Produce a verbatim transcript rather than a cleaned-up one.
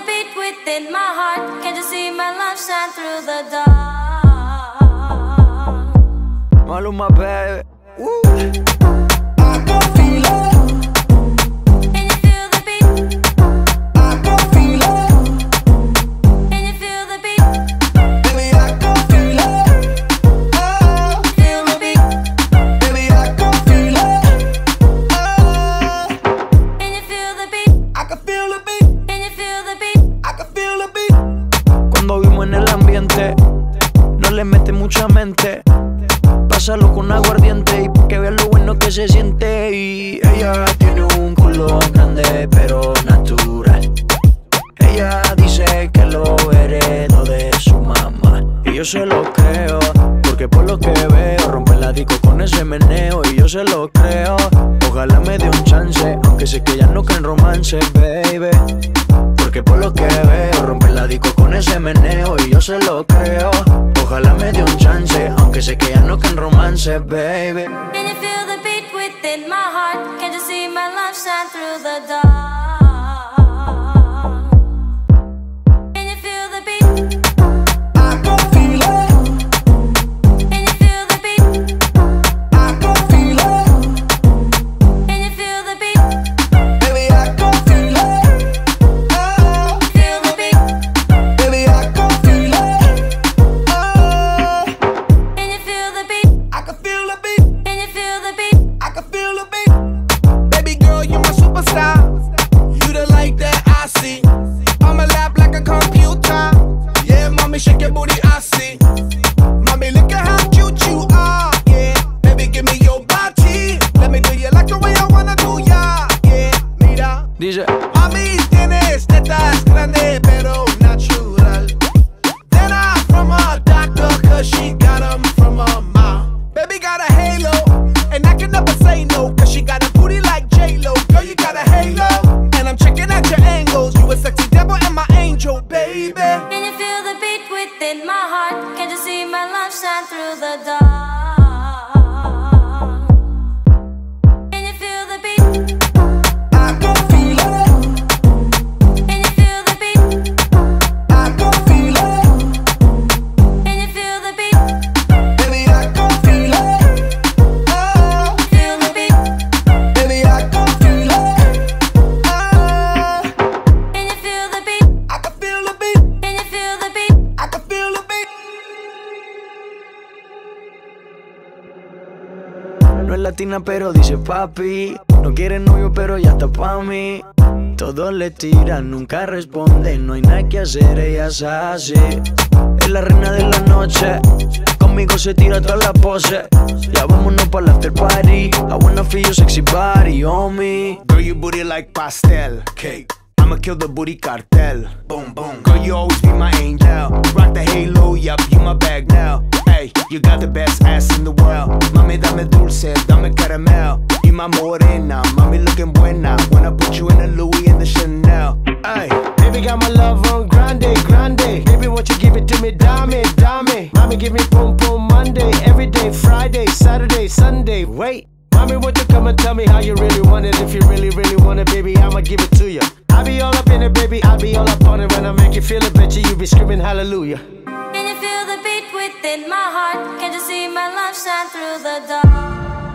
the beat within my heart? Can't you see my love shine through the dark? Maluma, baby. Woo. I can feel it. Can you feel the beat? I can feel it. Can you feel the beat? Baby, I can feel it. Oh, Feel the beat? baby, I can feel it. Oh, Can you feel the beat? I can feel the beat. Can you feel the beat? I can feel the beat. Cuando vimos en el ambiente, no le mete mucha mente. Pásalo con aguardiente y pa' que veas lo bueno que se siente. Y ella tiene un culo grande pero natural. Ella dice que lo heredó de su mamá. Y yo se lo creo, porque por lo que veo rompe la disco con ese meneo. Y yo se lo creo, ojalá me dé un chance, aunque sé que ella no cree en romance, baby. Porque por lo que veo rompe la disco con ese meneo. Y yo se lo creo, ojalá me dé un chance, aunque sé que ella no cree en romance, baby. Can you feel the beat within my heart? Can't you see my love shine through the dark? Can you feel the beat? I can feel it. Can you feel the beat? I can feel it. Can you feel the beat? Baby, I can feel it. Oh, Feel the beat? baby, I can feel it. Oh, Can you feel the beat? I can feel the beat. Can you feel the beat? I can feel the beat. Baby girl, you my superstar. You the light that I see. On my lap like a computer. Yeah, mommy, shake your booty, I see. Mommy, look at how cute you are. Yeah, baby, give me your body. Let me do you like the way I wanna do ya. Yeah, mira. Dice, Mami, tienes tetas grandes, pero natural. Then I from a doctor, cause she got them from her mom. Baby got a halo, and I can never say no, cause she got a booty like J-Lo. Girl, you got a halo, and I'm checking out your angles. You a sexy devil and my angel, baby. Can you feel the beat within my heart? Can't you see my love shine through the dark? Can you feel the beat? I can feel it. Can you feel the beat? I can feel it. Can you feel the beat? Baby, I can feel it. Oh, Feel the beat? baby, I can feel it. Oh, Can you feel the beat? I can feel the beat. Can you feel the beat? I can feel the beat. no es latina pero dice papi. No quiere novio pero ya está pa' mí. Todos le tiran, nunca responde. No hay nada que hacer, ella es así. Es la reina de la noche. Conmigo se tira toda la pose. Ya vámonos pa' la after party. I wanna feel your sexy body on me. Girl, your booty like pastel cake. I'ma kill the booty cartel. Boom, boom. Girl, you always be my angel. Rock the halo, yup, you my bag now. Hey, you got the best ass in the world. Mami, dame dulce, dame caramel. You my morena, mami looking buena. When I put you in the Louis and the Chanel. Hey, Baby got my love on grande, grande. Baby, won't you give it to me, dame, dame. Mommy, give me boom, boom, Monday, every day, Friday, Saturday, Sunday. Wait, mommy, won't you come and tell me how you really want it? If you really, really want it, baby, I'ma give it to you. I be all up in it, baby, I be all up on it. When I make you feel it, bet you you be screaming hallelujah. Can you feel the beat within my heart? Can't you see my love shine through the dark?